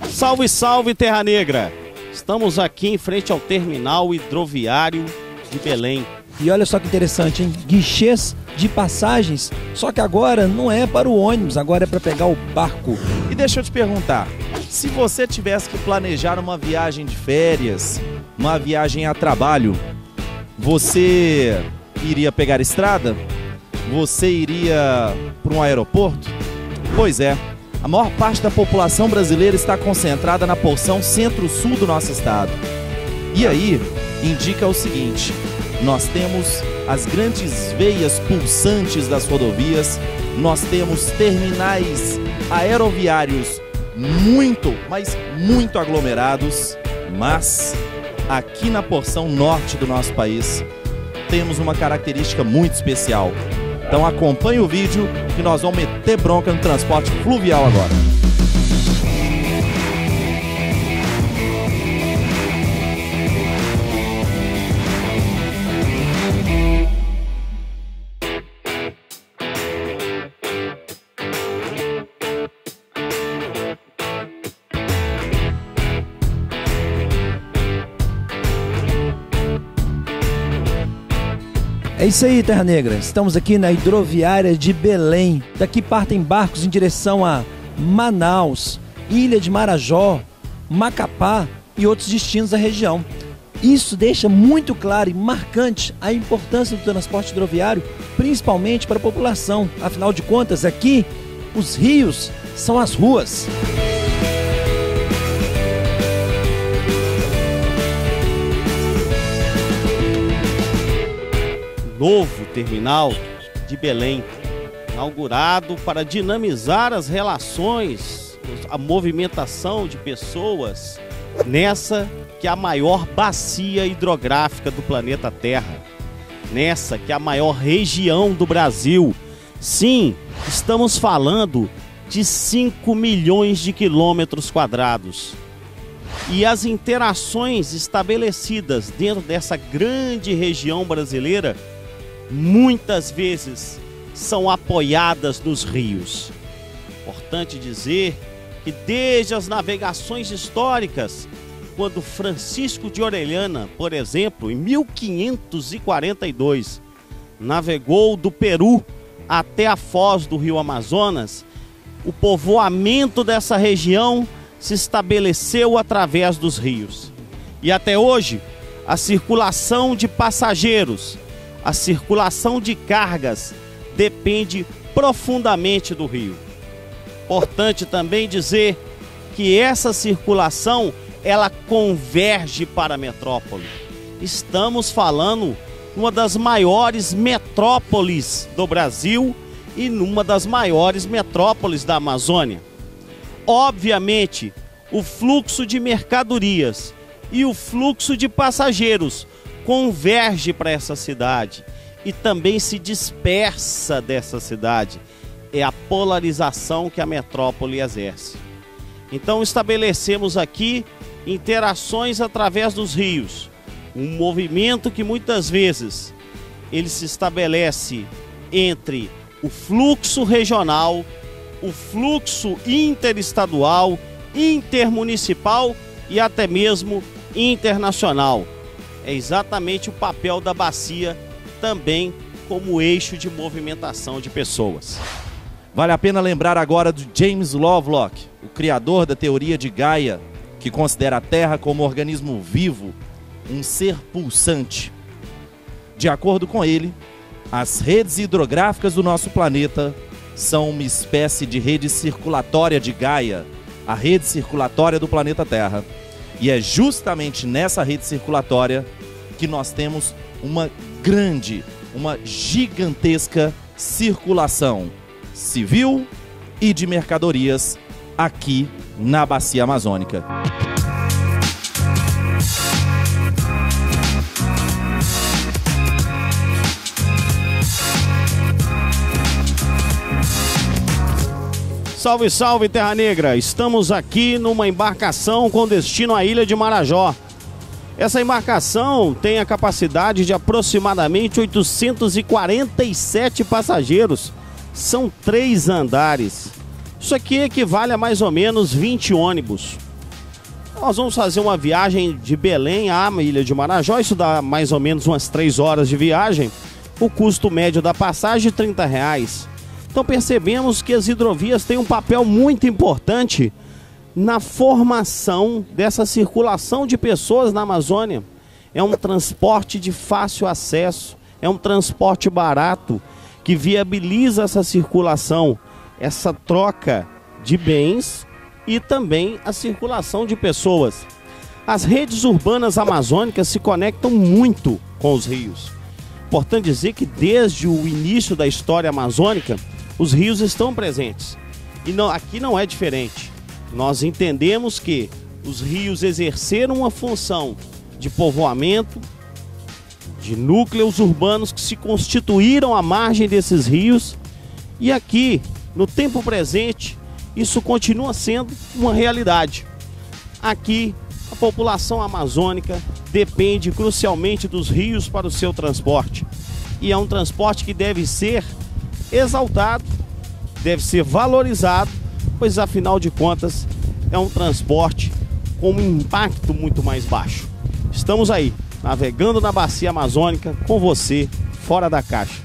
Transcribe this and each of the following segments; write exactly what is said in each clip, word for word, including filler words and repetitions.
Salve, salve, Terra Negra! Estamos aqui em frente ao terminal hidroviário de Belém. E olha só que interessante, hein? Guichês de passagens, só que agora não é para o ônibus, agora é para pegar o barco. E deixa eu te perguntar, se você tivesse que planejar uma viagem de férias, uma viagem a trabalho, você iria pegar estrada? Você iria para um aeroporto? Pois é, a maior parte da população brasileira está concentrada na porção centro-sul do nosso estado. E aí, indica o seguinte: nós temos as grandes veias pulsantes das rodovias, nós temos terminais aeroviários muito, mas muito aglomerados, mas aqui na porção norte do nosso país temos uma característica muito especial. Então acompanhe o vídeo que nós vamos meter bronca no transporte fluvial agora. É isso aí, Terra Negra. Estamos aqui na hidroviária de Belém. Daqui partem barcos em direção a Manaus, Ilha de Marajó, Macapá e outros destinos da região. Isso deixa muito claro e marcante a importância do transporte hidroviário, principalmente para a população. Afinal de contas, aqui os rios são as ruas. Novo terminal de Belém, inaugurado para dinamizar as relações, a movimentação de pessoas nessa que é a maior bacia hidrográfica do planeta Terra, nessa que é a maior região do Brasil. Sim, estamos falando de cinco milhões de quilômetros quadrados. E as interações estabelecidas dentro dessa grande região brasileira muitas vezes são apoiadas nos rios. Importante dizer que desde as navegações históricas, quando Francisco de Orellana, por exemplo, em mil quinhentos e quarenta e dois, navegou do Peru até a foz do rio Amazonas, o povoamento dessa região se estabeleceu através dos rios. E até hoje, a circulação de passageiros, a circulação de cargas depende profundamente do rio. Importante também dizer que essa circulação ela converge para a metrópole. Estamos falando numa das maiores metrópoles do Brasil e numa das maiores metrópoles da Amazônia. Obviamente, o fluxo de mercadorias e o fluxo de passageiros converge para essa cidade e também se dispersa dessa cidade. É a polarização que a metrópole exerce. Então estabelecemos aqui interações através dos rios, um movimento que muitas vezes ele se estabelece entre o fluxo regional, o fluxo interestadual, intermunicipal e até mesmo internacional. É exatamente o papel da bacia também como eixo de movimentação de pessoas. Vale a pena lembrar agora do James Lovelock, o criador da teoria de Gaia, que considera a Terra como organismo vivo, um ser pulsante. De acordo com ele, as redes hidrográficas do nosso planeta são uma espécie de rede circulatória de Gaia, a rede circulatória do planeta Terra. E é justamente nessa rede circulatória que nós temos uma grande, uma gigantesca circulação civil e de mercadorias aqui na Bacia Amazônica. Salve, salve, Terra Negra! Estamos aqui numa embarcação com destino à Ilha de Marajó. Essa embarcação tem a capacidade de aproximadamente oitocentos e quarenta e sete passageiros. São três andares. Isso aqui equivale a mais ou menos vinte ônibus. Nós vamos fazer uma viagem de Belém à Ilha de Marajó, isso dá mais ou menos umas três horas de viagem. O custo médio da passagem é trinta reais. Então percebemos que as hidrovias têm um papel muito importante na formação dessa circulação de pessoas na Amazônia. É um transporte de fácil acesso, é um transporte barato que viabiliza essa circulação, essa troca de bens e também a circulação de pessoas. As redes urbanas amazônicas se conectam muito com os rios. Importante dizer que desde o início da história amazônica, os rios estão presentes. E não, aqui não é diferente. Nós entendemos que os rios exerceram uma função de povoamento, de núcleos urbanos que se constituíram à margem desses rios. E aqui, no tempo presente, isso continua sendo uma realidade. Aqui, a população amazônica depende crucialmente dos rios para o seu transporte. E é um transporte que deve ser exaltado, deve ser valorizado, pois afinal de contas é um transporte com um impacto muito mais baixo. Estamos aí, navegando na bacia amazônica com você, fora da caixa.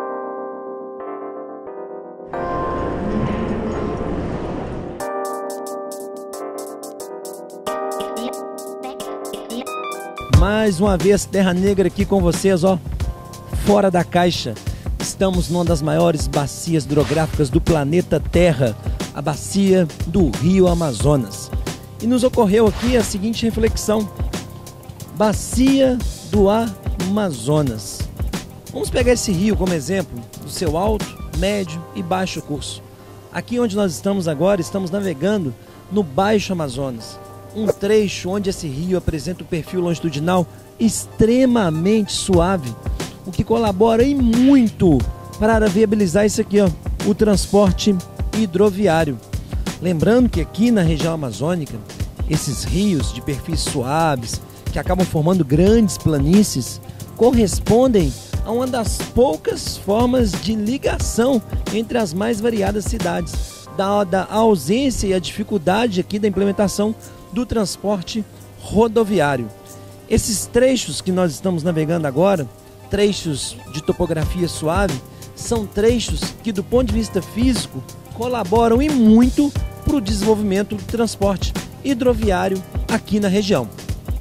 Mais uma vez, Terra Negra aqui com vocês, ó, fora da caixa. Estamos numa das maiores bacias hidrográficas do planeta Terra, a bacia do Rio Amazonas. E nos ocorreu aqui a seguinte reflexão: bacia do Amazonas. Vamos pegar esse rio como exemplo do seu alto, médio e baixo curso. Aqui onde nós estamos agora, estamos navegando no Baixo Amazonas. Um trecho onde esse rio apresenta um perfil longitudinal extremamente suave, o que colabora e muito para viabilizar isso aqui, ó, o transporte hidroviário. Lembrando que aqui na região amazônica, esses rios de perfis suaves, que acabam formando grandes planícies, correspondem a uma das poucas formas de ligação entre as mais variadas cidades, dada a ausência e a dificuldade aqui da implementação do transporte rodoviário. Esses trechos que nós estamos navegando agora, trechos de topografia suave, são trechos que, do ponto de vista físico, colaboram e muito para o desenvolvimento do transporte hidroviário aqui na região.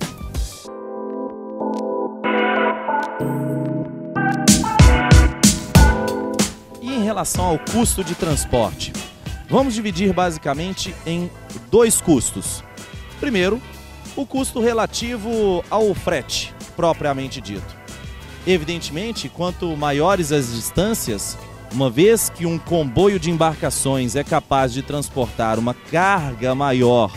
E em relação ao custo de transporte, vamos dividir basicamente em dois custos. Primeiro, o custo relativo ao frete, propriamente dito. Evidentemente, quanto maiores as distâncias, uma vez que um comboio de embarcações é capaz de transportar uma carga maior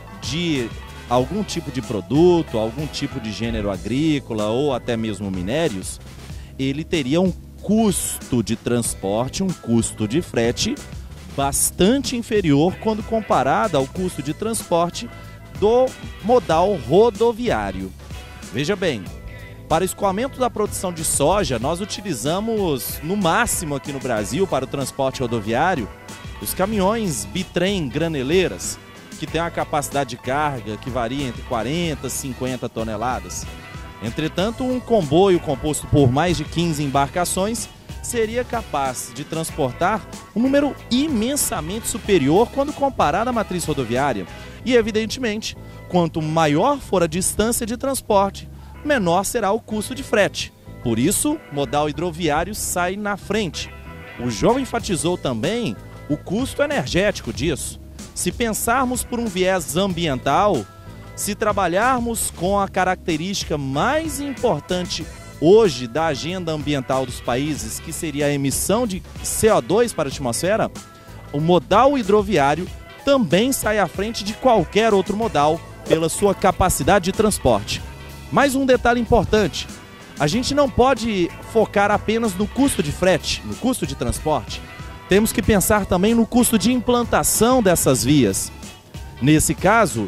de algum tipo de produto, algum tipo de gênero agrícola ou até mesmo minérios, ele teria um custo de transporte, um custo de frete bastante inferior quando comparado ao custo de transporte do modal rodoviário. Veja bem, para o escoamento da produção de soja, nós utilizamos no máximo aqui no Brasil para o transporte rodoviário os caminhões bitrem graneleiras, que tem uma capacidade de carga que varia entre quarenta e cinquenta toneladas. Entretanto, um comboio composto por mais de quinze embarcações seria capaz de transportar um número imensamente superior quando comparado à matriz rodoviária. E, evidentemente, quanto maior for a distância de transporte, menor será o custo de frete. Por isso, o modal hidroviário sai na frente. O João enfatizou também o custo energético disso. Se pensarmos por um viés ambiental, se trabalharmos com a característica mais importante hoje da agenda ambiental dos países, que seria a emissão de C O dois para a atmosfera, o modal hidroviário também sai à frente de qualquer outro modal pela sua capacidade de transporte. Mais um detalhe importante: a gente não pode focar apenas no custo de frete, no custo de transporte. Temos que pensar também no custo de implantação dessas vias. Nesse caso,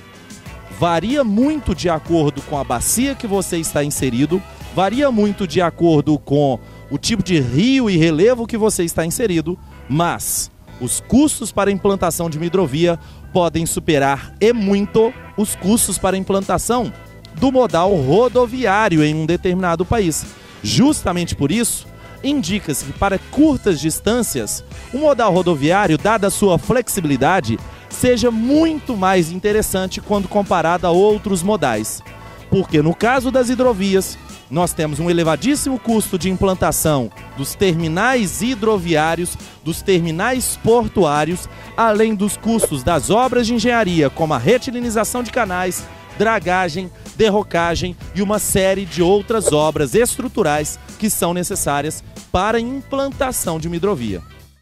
varia muito de acordo com a bacia que você está inserido, varia muito de acordo com o tipo de rio e relevo que você está inserido, mas os custos para a implantação de uma hidrovia podem superar e muito os custos para a implantação do modal rodoviário em um determinado país. Justamente por isso, indica-se que para curtas distâncias, o modal rodoviário, dada a sua flexibilidade, seja muito mais interessante quando comparado a outros modais. Porque no caso das hidrovias, nós temos um elevadíssimo custo de implantação dos terminais hidroviários, dos terminais portuários, além dos custos das obras de engenharia, como a retilinização de canais, dragagem, derrocagem e uma série de outras obras estruturais que são necessárias para a implantação de uma hidrovia.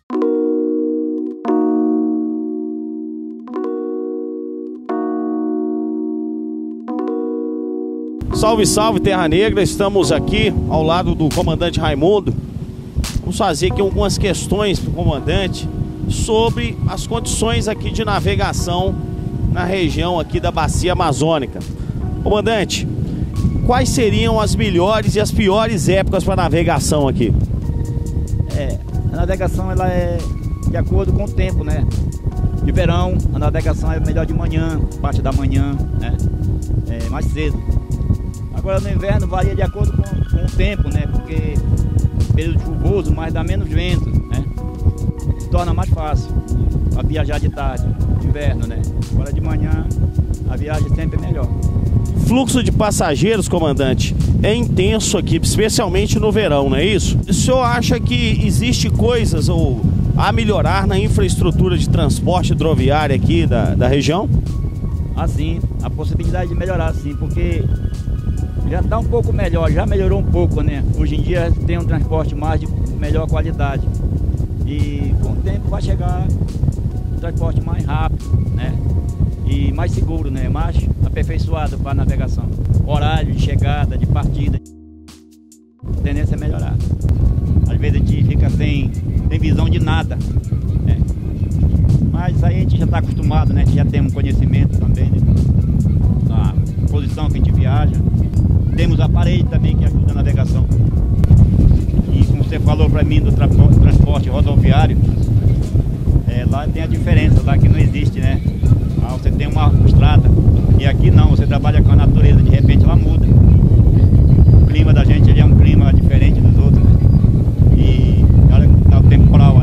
Salve, salve, Terra Negra! Estamos aqui ao lado do comandante Raimundo. Vamos fazer aqui algumas questões para o comandante sobre as condições aqui de navegação na região aqui da Bacia Amazônica. Comandante, quais seriam as melhores e as piores épocas para navegação aqui? É, a navegação ela é de acordo com o tempo, né? De verão, a navegação é melhor de manhã, parte da manhã, né? É, mais cedo. Agora no inverno varia de acordo com, com o tempo, né? Porque período chuvoso, mas dá menos vento, né? Se torna mais fácil para viajar de tarde, de inverno, né? Agora de manhã a viagem sempre é melhor. Fluxo de passageiros, comandante, é intenso aqui, especialmente no verão, não é isso? O senhor acha que existe coisas ou a melhorar na infraestrutura de transporte hidroviário aqui da, da região? Assim, a possibilidade de melhorar sim, porque já está um pouco melhor, já melhorou um pouco, né? Hoje em dia tem um transporte mais de melhor qualidade e com o tempo vai chegar um transporte mais rápido, né? E mais seguro, né? Mais aperfeiçoado para a navegação. Horário de chegada, de partida. A tendência é melhorar. Às vezes a gente fica sem, sem visão de nada, né? Mas aí a gente já está acostumado, né? A gente já tem um conhecimento também, né? Da posição que a gente viaja. Temos aparelho também que ajuda a navegação. E como você falou para mim do tra transporte rodoviário, é, lá tem a diferença, lá que não existe, né? Lá você tem uma estrada e aqui não, você trabalha com a natureza, de repente ela muda. O clima da gente ele é um clima diferente dos outros, né? E olha, dá o temporal